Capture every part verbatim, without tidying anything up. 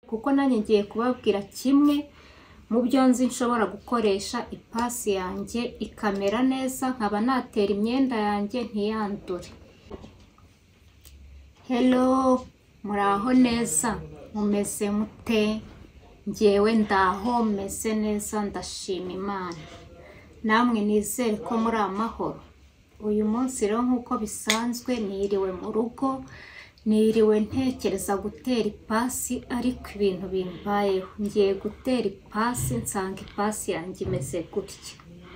kuko nanjye ngiye kubabwira kimwe mu byo nzi nshobora gukoresha ipasi yanjye ikamera neza, nkaba natera imyenda yanjye ntiyandure. Hello, muraho neza, mumeze mute? Ngewe ndaho meze neza, ndashima Imana. Namwe nizere ko muri amahoro. Uyu munsi rero nk'uko bisanzwe niriwe mu rugo, niriwe ntekereza gutera ipasi, ariko ibintu bimbayeho. Ngiye gutera ipasi nsanga ipasi yanjye imeze gutya.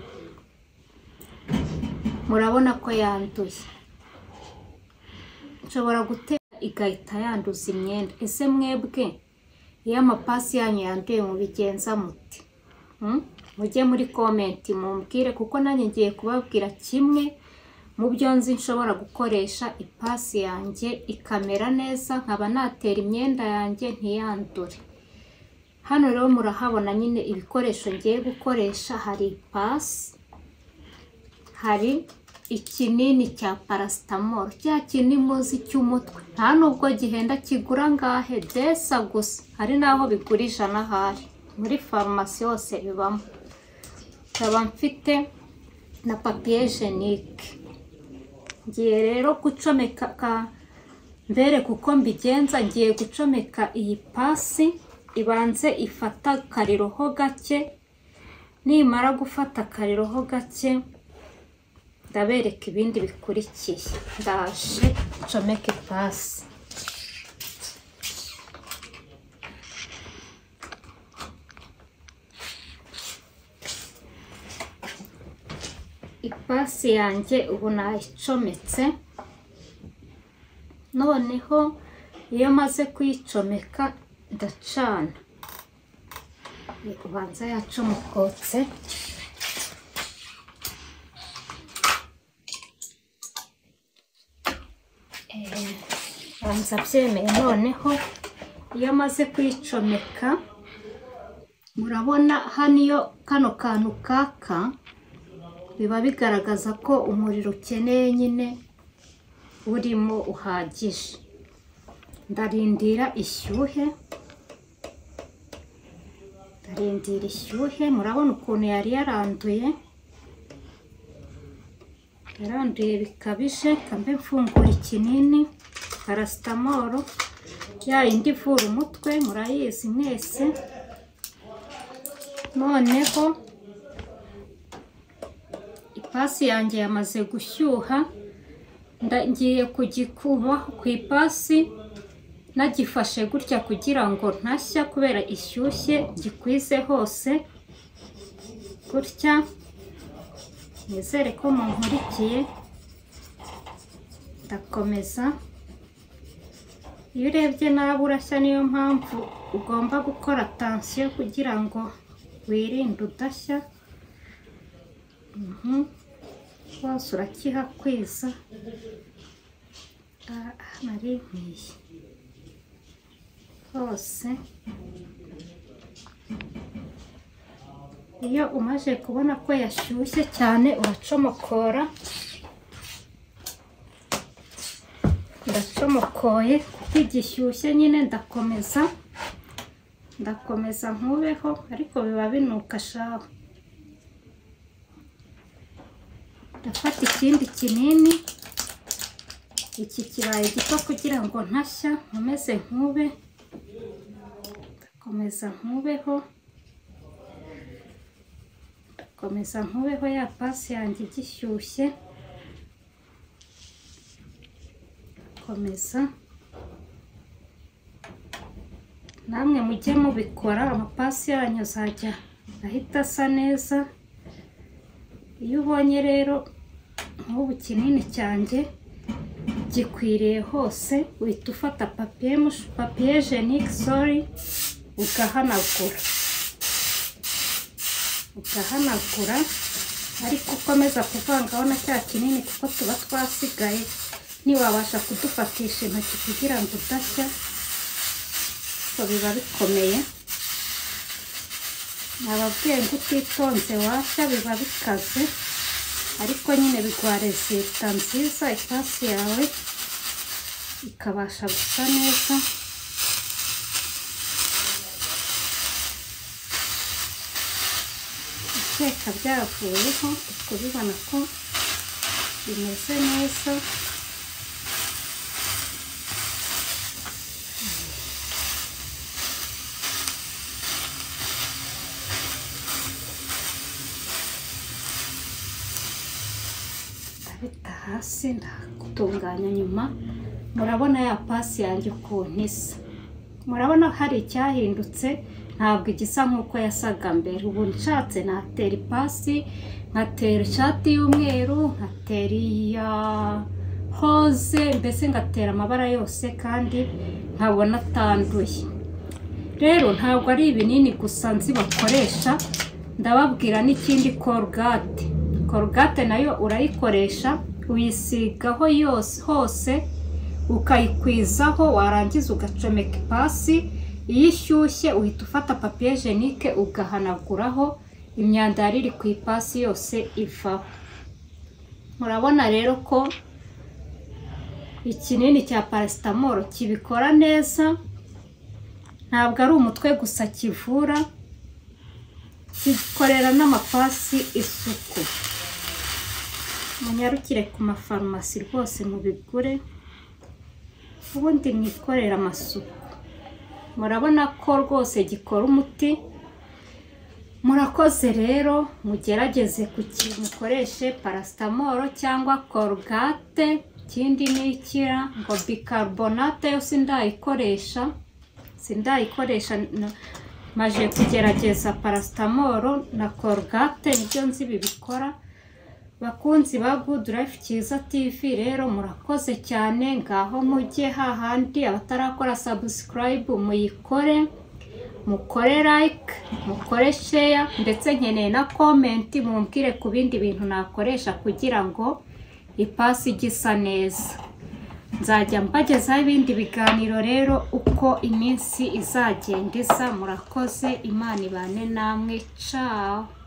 Murabona ko yanduye. Nshobora gutera igahita yanduza imyenda. Ese mwebwe iyo amapasi yanyu yanduye mubigenza muti? Hmm? Mujye muri comment mumbwire, kuko nanjye ngiye kubabwira kimwe mu byo nzi nshobora gukoresha ipasi yanjye ikamera neza, nkaba natera imyenda yanjye ntiyandure. Hano rero murahabona nyine ibikoresho ngiye gukoresha. Hari ipasi, hari ikinini cya paracetamol, cya kinini muzi cy'umutwe, nta nubwo gihenda, kigura ngahe desa gusa, hari naho bigura ijana ahari, muri farumasi yose bibamo. Nkaba mfite na papier hygienique. Ngiye rero gucomeka ka mbere kuko mbigenza, ngiye gucomeka iyi pasi, ibanze ifata kariroho gake, nimara gufata kariroho gake ndabereka ibindi bikurikiye. Ndaje ncomeke ipasi. Ipasi yanjye ubu nayicometse. Noneho iyo maze kuyicomeka ndacana. Ubanza yacomokotse. Banza byemeye. Noneho iyo maze kuyicomeka, murabona hano iyo kano kantu kaka, biba bigaragaza ko umuriro ukeneye nyine urimo uhagije. Ndarindira ishyuhe, ndarindira ishyuhe. Murabona ukuntu yari yaranduye, yaranduye bikabije. Kambe mfungura ikinini paracetamol, ya indi ivura umutwe, murayizi mwese. Noneho ipasi yanjye yamaze gushyuha, ngiye kugikuba ku ipasi nagifashe gutya kugira ngo ntashya, kubera ishyushye, gikwize hose gutya. Nizere ko munkurikiye. Ndakomeza. Iyo urebye nabi urashya, niyo mpamvu ugomba gukora attention kugira ngo wirinde udashya. Mhm. Wose urakihakwiza. Ah, nari nkiye hose. Iyo umaze kubona ko yashyushye cyane uracomokora. Ndacomokoye kuko igishyushye nyine. Ndakomeza ndakomeza nkubeho, ariko biba binuka shaho. Ndafata ikindi kinini, iki kibaye gito kugira ngo ntashya, nkomeze nkube. Ndakomeza nkubeho, ndakomeza nkubeho ya pasi yanjye igishyushye. Komeza. Namwe mujye mubikora, amapasi yanyu azajya ahita asa neza. Iyo ubonye rero nk'ubu kinini cyanjye gikwiriye hose, uhita ufata papier papier hygienique sorry, ugahanagura ugahanagura ariko ukomeza kuvangaho na cya kinini, kuko tuba twasigaye ntiwabasha kudufatisha intoki kugira ngo udashya, ko biba bikomeye. Nababwiye ngo utitonze washya, biba bikaze, ariko nyine biguha resulta nziza, ipasi yawe ikabasha gusa neza. guteka byavuyeho, kubibona ko bimeze neza. Ndabita hasi ndagutunganya nyuma. Murabona ya pasi yanjye ukuntu isa, murabona hari icyahindutse, ntabwo igisa nk'uko yasaga mbere. Ubu nshatse natera ipasi, nkatera ishati y'umweru, nkatera iya hose, mbese ngatera amabara yose kandi nkabona atanduye. Rero ntabwo ari ibinini gusa nzi bakoresha, ndababwira n'ikindi Colgate. Colgate nayo urayikoresha, uyisigaho yose hose, ukayikwizaho, warangiza ugacomeka ipasi. Iyo ishyushye uhita ufata papier hygienique ugahanaguraho, imyanda yari iri ku ipasi yose ivaho. Murabona rero ko ikinini cya paracetamol kibikora neza, ntabwo ari umutwe gusa kivura, kikorera n'amapasi isuku. Munyarukire ku mafarumasi rwose mubigure, ubundi mwikorera amasuku. Murabona ko rwose gikora umuti. Murakoze rero, mugerageze mukoreshe paracetamol cyangwa Colgate. Ikindi nikira ngo bicarbonate yo sindayikoresha, sindayikoresha maje kugerageza paracetamol na Colgate, nibyo nzi bibikora. Bakunzi ba Good Life Cyiza T V rero murakoze cyane, ngaho mujye hahandi abatarakora subscribe muyikore, mukore like, mukore share, ndetse nkeneye na comment mumbwire ku bindi bintu nakoresha kugira ngo ipasi gisa neza. Nzajya mbagezaho ibindi biganiro rero uko iminsi izagenda isa. Murakoze, Imana ibane namwe. Ciao.